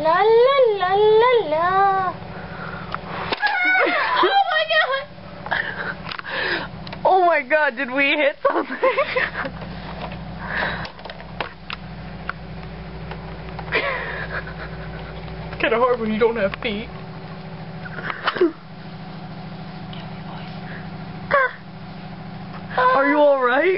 La la la la la. Oh my god! Oh my god, did we hit something? Kinda hard when you don't have feet. Are you alright?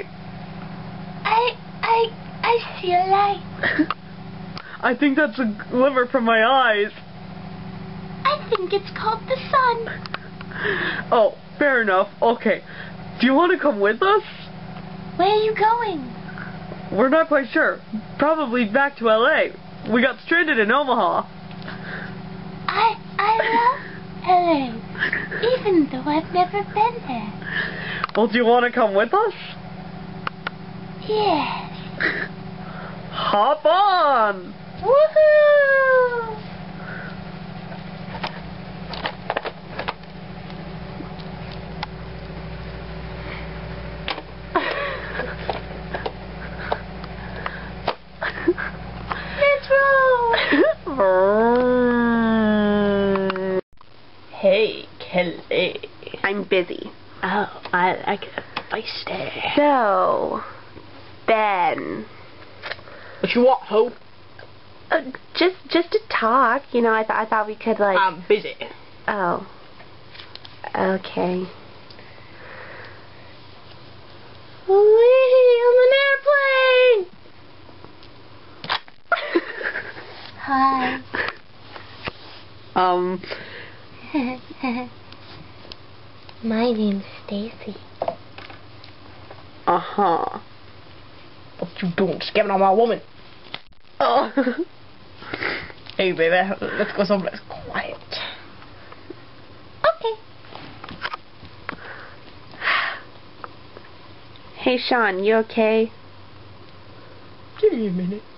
I see a light. I think that's a glimmer from my eyes. I think it's called the sun. Oh, fair enough. Okay. Do you want to come with us? Where are you going? We're not quite sure. Probably back to LA. We got stranded in Omaha. I love LA, even though I've never been there. Well, do you want to come with us? Yes. Hop on! Woohoo! Let's roll! Hey, Kelly. I'm busy. Oh, I like it feisty. So, Ben. What you want, ho? Just to talk, you know, I thought we could, like... I'm busy. Oh. Okay. Wee, I'm an airplane! Hi. My name's Stacy. Uh-huh. What you doing? Scamming on my woman. Oh. Hey, baby, let's go someplace quiet. Okay. Hey, Sean, you okay? Give me a minute.